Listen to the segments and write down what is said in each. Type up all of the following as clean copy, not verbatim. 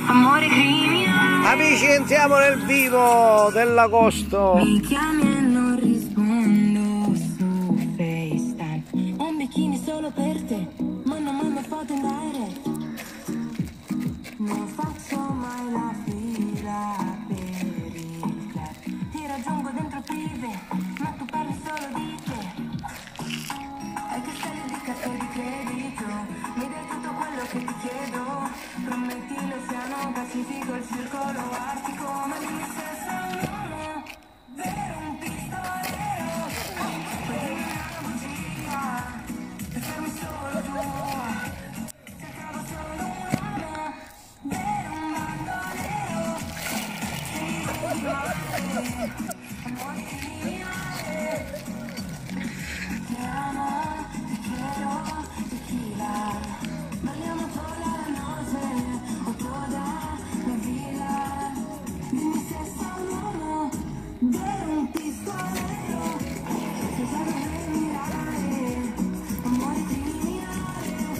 Amore criminale. Amici, entriamo nel vivo dell'agosto. Mi chiami e non rispondo su FaceTime. Un bikini solo per te, ma non mando foto in direct. Non faccio mai la fila per il club. Ti raggiungo dentro prive, ma tu parli solo di te. Hai castelli di carta di credito, mi dai tutto quello che ti chiedo. Prometti l'oceano Pacifico, il circolo artico, ma dimmi se sei un uomo vero, un pistolero. Poi dimmi una bugia, per farmi solo tuo. Cercavo solo un uomo vero, un bandolero. Se mi vedi male, amore criminale. Ti amo, ti quiero, tequila. Balliamo por la noche, o toda la vida. Dimmi se sei un uomo vero, un pistolero. Se sai dove mirare, amore criminale.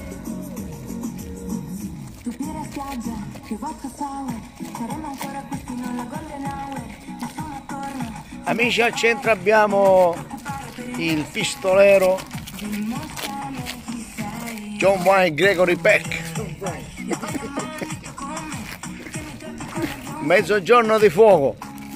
Tu pira spiaggia, più vodka sour. Saremo ancora qui fino alla golden hour. Nessuno attorno. Amici, al centro abbiamo il pistolero John Wayne Gregory Peck. Mezzogiorno di fuoco.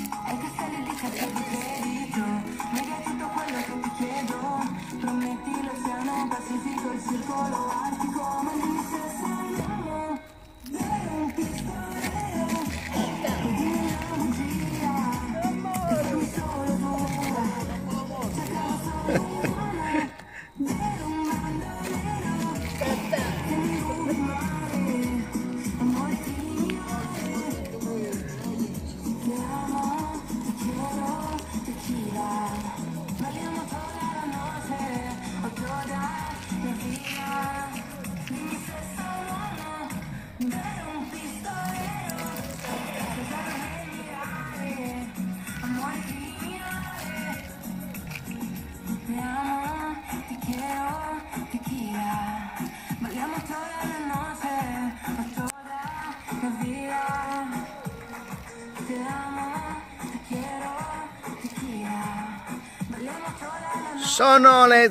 Sono le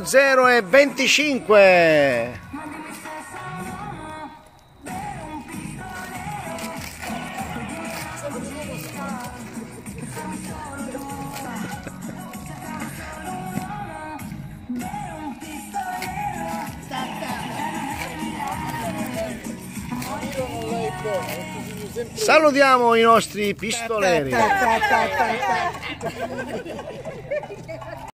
00:25. Salutiamo i nostri pistoleri.